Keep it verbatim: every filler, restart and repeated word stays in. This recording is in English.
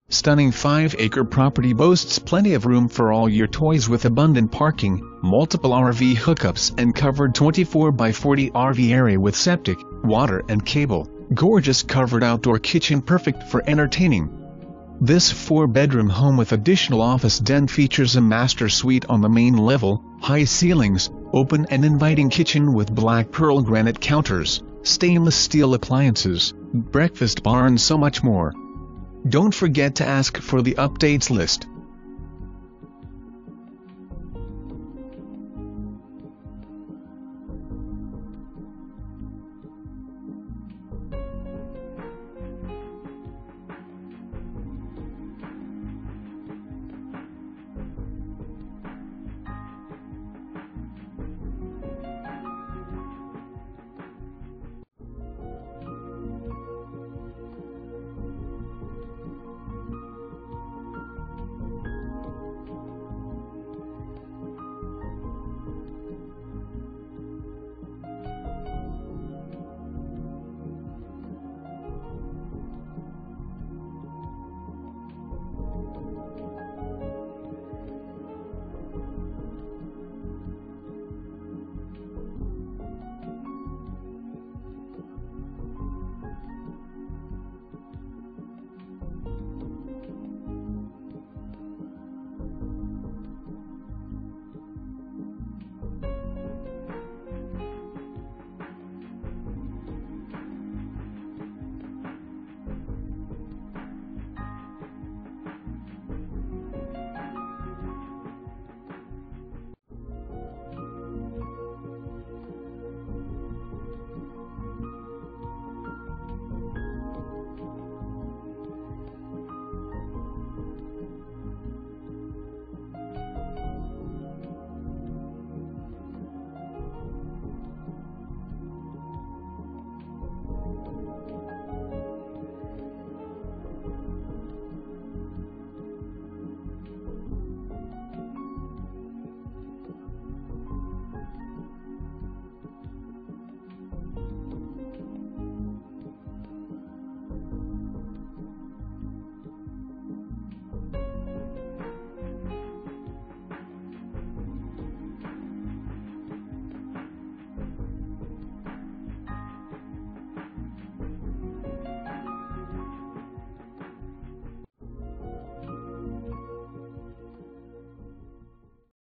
Stunning five acre property boasts plenty of room for all your toys with abundant parking, multiple R V hookups and covered twenty-four by forty R V area with septic, water and cable. Gorgeous covered outdoor kitchen perfect for entertaining. This four-bedroom home with additional office den features a master suite on the main level, high ceilings, open and inviting kitchen with black pearl granite counters, stainless steel appliances, breakfast bar and so much more. Don't forget to ask for the updates list.